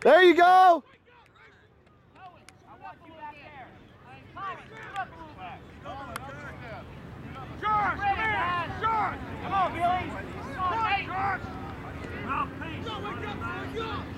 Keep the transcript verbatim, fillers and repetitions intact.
There you go. George, come here! George! Come on, Billy! Come on, George! Mouthpiece! Go, wake up, wake up!